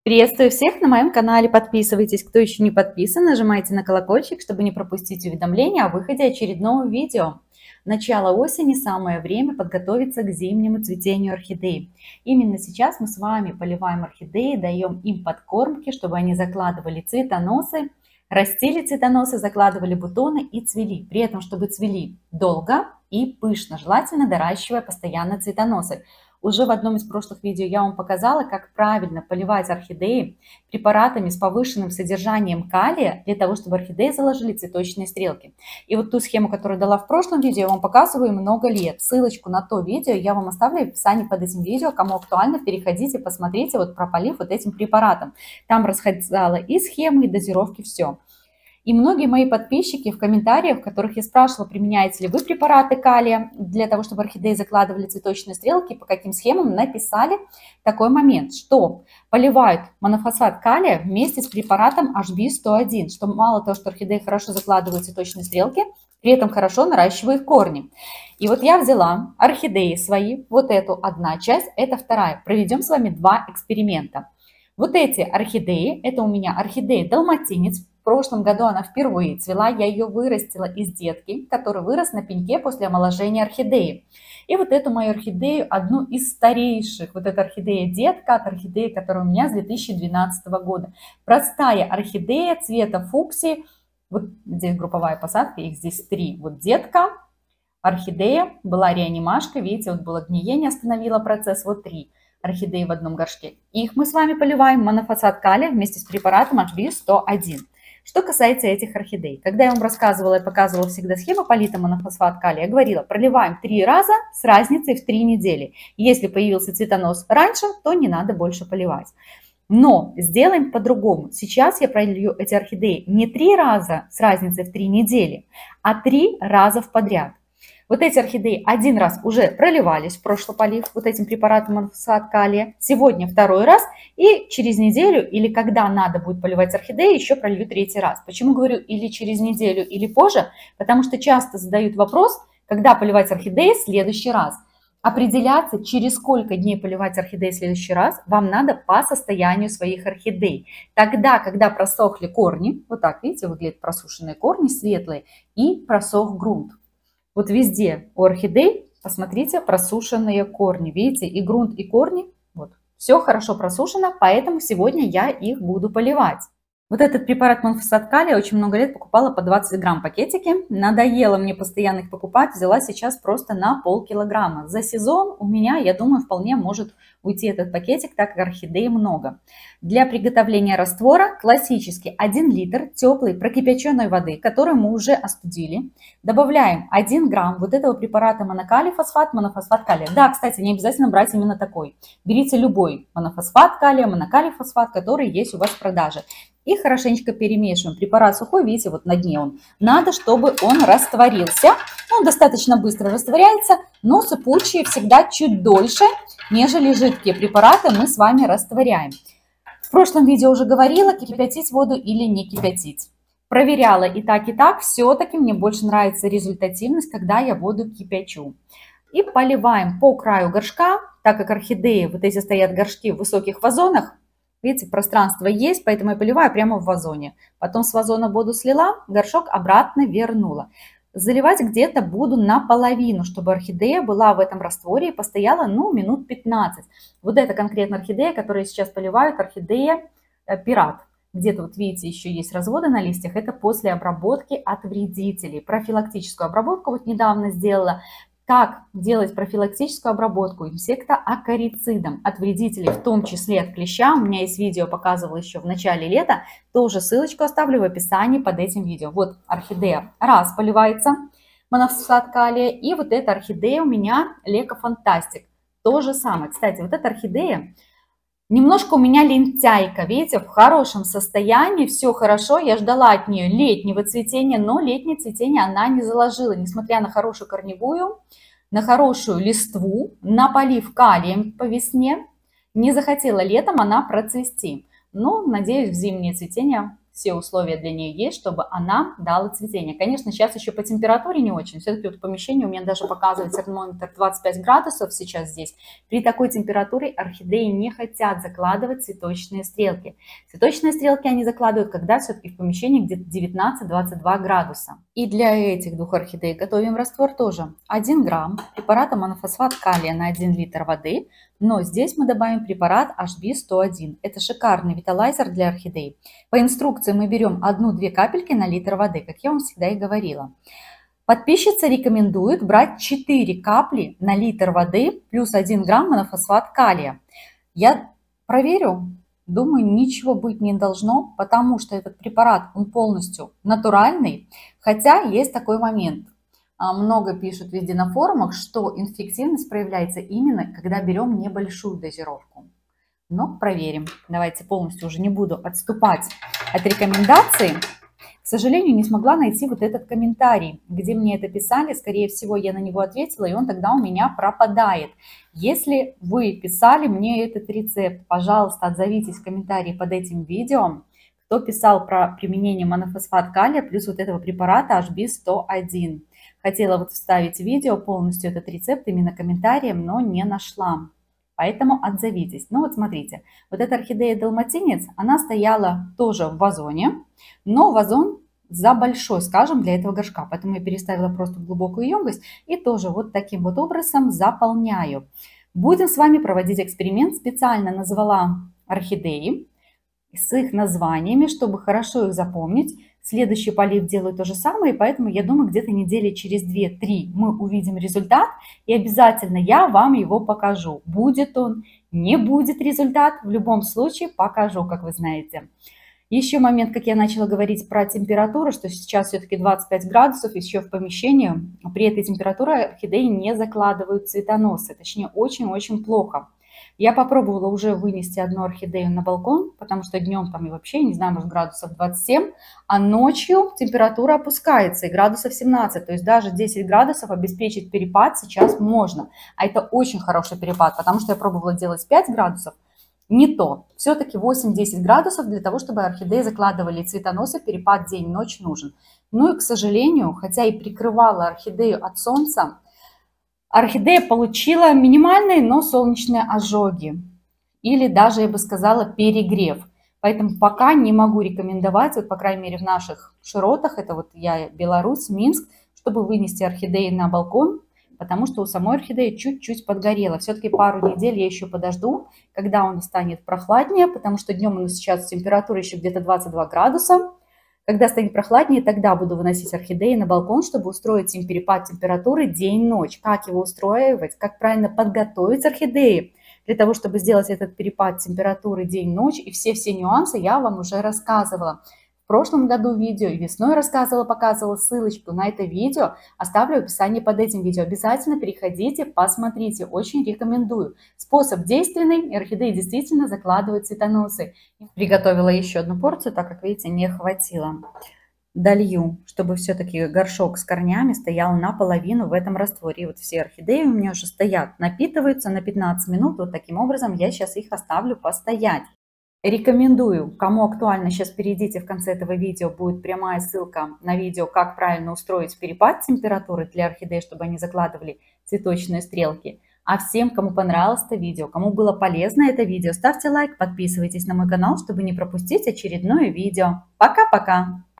Приветствую всех на моем канале. Подписывайтесь, кто еще не подписан, нажимайте на колокольчик, чтобы не пропустить уведомления о выходе очередного видео. Начало осени, самое время подготовиться к зимнему цветению орхидей. Именно сейчас мы с вами поливаем орхидеи, даем им подкормки, чтобы они закладывали цветоносы, растили цветоносы, закладывали бутоны и цвели. При этом, чтобы цвели долго и пышно, желательно доращивая постоянно цветоносы. Уже в одном из прошлых видео я вам показала, как правильно поливать орхидеи препаратами с повышенным содержанием калия, для того, чтобы орхидеи заложили цветочные стрелки. И вот ту схему, которую дала в прошлом видео, я вам показываю много лет. Ссылочку на то видео я вам оставлю в описании под этим видео. Кому актуально, переходите, посмотрите, вот про полив вот этим препаратом. Там рассказала и схемы, и дозировки, все. И многие мои подписчики в комментариях, в которых я спрашивала, применяете ли вы препараты калия для того, чтобы орхидеи закладывали цветочные стрелки, по каким схемам, написали такой момент, что поливают монофосфат калия вместе с препаратом HB101, что мало того, что орхидеи хорошо закладывают цветочные стрелки, при этом хорошо наращивают корни. И вот я взяла орхидеи свои, вот эту одна часть, это вторая. Проведем с вами два эксперимента. Вот эти орхидеи, это у меня орхидея далматинец. В прошлом году она впервые цвела, я ее вырастила из детки, который вырос на пеньке после омоложения орхидеи. И вот эту мою орхидею, одну из старейших, вот эта орхидея детка, от орхидеи, которая у меня с 2012 года. Простая орхидея цвета фуксии, вот здесь групповая посадка, их здесь 3. Вот детка, орхидея, была реанимашка, видите, вот было гниение, остановило процесс, вот 3 орхидеи в одном горшке. Их мы с вами поливаем монофосфат калия вместе с препаратом HB101. Что касается этих орхидей, когда я вам рассказывала и показывала всегда схему полита монофосфат калия, я говорила, проливаем 3 раза с разницей в 3 недели. Если появился цветонос раньше, то не надо больше поливать. Но сделаем по-другому. Сейчас я пролью эти орхидеи не 3 раза с разницей в 3 недели, а 3 раза подряд. Вот эти орхидеи один раз уже проливались в прошлый полив вот этим препаратом монофосфат калия. Сегодня второй раз. И через неделю или когда надо будет поливать орхидеи, еще пролью 3-й раз. Почему говорю или через неделю, или позже? Потому что часто задают вопрос, когда поливать орхидеи в следующий раз. Определяться, через сколько дней поливать орхидеи в следующий раз, вам надо по состоянию своих орхидей. Тогда, когда просохли корни, вот так, видите, выглядят просушенные корни, светлые, и просох грунт. Вот везде у орхидей, посмотрите, просушенные корни. Видите, и грунт, и корни, вот, все хорошо просушено, поэтому сегодня я их буду поливать. Вот этот препарат монофосфат калия очень много лет покупала по 20 грамм пакетики. Надоело мне постоянно их покупать, взяла сейчас просто на полкилограмма. За сезон у меня, я думаю, вполне может уйти этот пакетик, так как орхидей много. Для приготовления раствора классический 1 литр теплой прокипяченной воды, которую мы уже остудили. Добавляем 1 грамм вот этого препарата монокалий фосфат, монофосфат калия. Да, кстати, не обязательно брать именно такой. Берите любой монофосфат калия, монокалий фосфат, который есть у вас в продаже. И хорошенечко перемешиваем. Препарат сухой, видите, вот на дне он. Надо, чтобы он растворился. Он достаточно быстро растворяется, но сыпучие всегда чуть дольше, нежели жидкие препараты мы с вами растворяем. В прошлом видео уже говорила, кипятить воду или не кипятить. Проверяла и так, все-таки мне больше нравится результативность, когда я воду кипячу. И поливаем по краю горшка, так как орхидеи, вот эти стоят горшки в высоких вазонах. Видите, пространство есть, поэтому я поливаю прямо в вазоне. Потом с вазона воду слила, горшок обратно вернула. Заливать где-то буду наполовину, чтобы орхидея была в этом растворе и постояла, ну, минут 15. Вот это конкретно орхидея, которую сейчас поливают, орхидея пират. Где-то, вот видите, еще есть разводы на листьях. Это после обработки от вредителей. Профилактическую обработку вот недавно сделала. Как делать профилактическую обработку инсектоакарицидом от вредителей, в том числе от клеща. У меня есть видео, показывала еще в начале лета. Тоже ссылочку оставлю в описании под этим видео. Вот орхидея раз поливается, монофосфат калия. И вот эта орхидея у меня Лека Фантастик. То же самое. Кстати, вот эта орхидея немножко у меня лентяйка. Видите, в хорошем состоянии, все хорошо. Я ждала от нее летнего цветения, но летнее цветение она не заложила. Несмотря на хорошую корневую, на хорошую листву, на полив калием по весне, не захотела летом она процвести. Но, надеюсь, в зимнее цветение все условия для нее есть, чтобы она дала цветение. Конечно, сейчас еще по температуре не очень. Все-таки вот в помещении у меня даже показывает термометр 25 градусов сейчас здесь. При такой температуре орхидеи не хотят закладывать цветочные стрелки. Цветочные стрелки они закладывают, когда все-таки в помещении где-то 19-22 градуса. И для этих двух орхидей готовим раствор тоже. 1 грамм препарата монофосфат калия на 1 литр воды. Но здесь мы добавим препарат HB101. Это шикарный виталайзер для орхидей. По инструкции мы берем 1-2 капельки на литр воды, как я вам всегда и говорила. Подписчица рекомендует брать 4 капли на литр воды плюс 1 грамм монофосфат калия. Я проверю, думаю, ничего быть не должно, потому что этот препарат, он полностью натуральный, хотя есть такой момент. Много пишут везде на форумах, что инфективность проявляется именно, когда берем небольшую дозировку. Но проверим. Давайте полностью уже не буду отступать от рекомендаций. К сожалению, не смогла найти вот этот комментарий, где мне это писали. Скорее всего, я на него ответила, и он тогда у меня пропадает. Если вы писали мне этот рецепт, пожалуйста, отзовитесь в комментарии под этим видео. Кто писал про применение монофосфат калия плюс вот этого препарата HB101. Хотела вот вставить видео, полностью этот рецепт именно комментарием, но не нашла. Поэтому отзовитесь. Ну вот смотрите, вот эта орхидея далматинец, она стояла тоже в вазоне, но вазон за большой, скажем, для этого горшка. Поэтому я переставила просто в глубокую емкость и тоже вот таким вот образом заполняю. Будем с вами проводить эксперимент. Специально назвала орхидеи с их названиями, чтобы хорошо их запомнить. Следующий полив делаю то же самое, и поэтому я думаю, где-то недели через 2-3 мы увидим результат, и обязательно я вам его покажу. Будет он, не будет результат, в любом случае покажу, как вы знаете. Еще момент, как я начала говорить про температуру, что сейчас все-таки 25 градусов еще в помещении, при этой температуре орхидеи не закладывают цветоносы, точнее очень-очень плохо. Я попробовала уже вынести одну орхидею на балкон, потому что днем там и вообще, не знаю, может градусов 27, а ночью температура опускается и градусов 17. То есть даже 10 градусов обеспечить перепад сейчас можно. А это очень хороший перепад, потому что я пробовала делать 5 градусов. Не то. Все-таки 8-10 градусов для того, чтобы орхидеи закладывали цветоносы, перепад день-ночь нужен. Ну и, к сожалению, хотя и прикрывала орхидею от солнца, орхидея получила минимальные, но солнечные ожоги. Или даже, я бы сказала, перегрев. Поэтому пока не могу рекомендовать, вот, по крайней мере, в наших широтах, это вот я, Беларусь, Минск, чтобы вынести орхидеи на балкон, потому что у самой орхидеи чуть-чуть подгорело. Все-таки пару недель я еще подожду, когда он станет прохладнее, потому что днем у нас сейчас температура еще где-то 22 градуса. Когда станет прохладнее, тогда буду выносить орхидеи на балкон, чтобы устроить им перепад температуры день-ночь. Как его устроивать, как правильно подготовить орхидеи для того, чтобы сделать этот перепад температуры день-ночь. И все нюансы я вам уже рассказывала. В прошлом году видео и весной рассказывала, показывала ссылочку на это видео. Оставлю в описании под этим видео. Обязательно переходите, посмотрите. Очень рекомендую. Способ действенный. Орхидеи действительно закладывают цветоносы. Приготовила еще одну порцию, так как, видите, не хватило. Долью, чтобы все-таки горшок с корнями стоял наполовину в этом растворе. И вот все орхидеи у меня уже стоят, напитываются на 15 минут. Вот таким образом я сейчас их оставлю постоять. Рекомендую, кому актуально, сейчас перейдите в конце этого видео, будет прямая ссылка на видео, как правильно устроить перепад температуры для орхидей, чтобы они закладывали цветочные стрелки. А всем, кому понравилось это видео, кому было полезно это видео, ставьте лайк, подписывайтесь на мой канал, чтобы не пропустить очередное видео. Пока-пока!